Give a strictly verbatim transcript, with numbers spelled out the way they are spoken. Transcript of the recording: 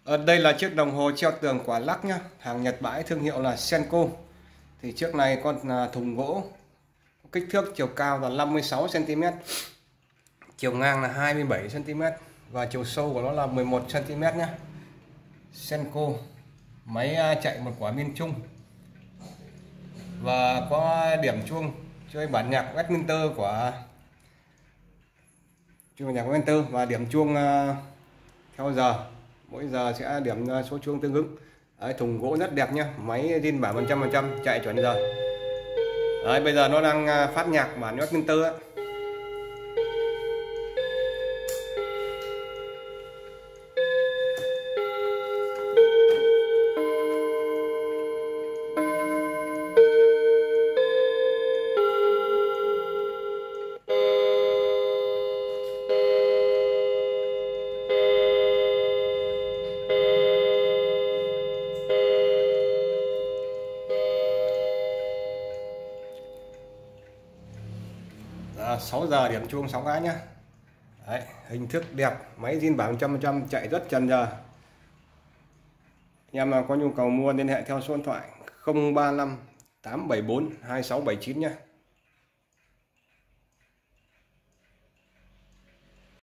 Ở đây là chiếc đồng hồ treo tường quả lắc nhá, hàng Nhật bãi, thương hiệu là Senko. Thì chiếc này con là thùng gỗ, kích thước chiều cao là năm mươi sáu xăng ti mét, chiều ngang là hai mươi bảy xăng ti mét và chiều sâu của nó là mười một xăng ti mét nhá. Senko, máy chạy một quả miên Trung và có điểm chuông chơi bản nhạc Westminster của chuông nhạc Westminster và điểm chuông theo giờ, mỗi giờ sẽ điểm số chuông tương ứng. Đấy, thùng gỗ rất đẹp nhá, máy zin bản một trăm phần trăm chạy chuẩn giờ. Đấy, bây giờ nó đang phát nhạc bản Westminster ấy. À, sáu giờ điểm chuông sáu cái nhá. Đấy, hình thức đẹp, máy zin bản một trăm phần trăm chạy rất trần giờ. Anh em nào có nhu cầu mua liên hệ theo số điện thoại không ba năm tám bảy bốn hai sáu bảy chín nhé.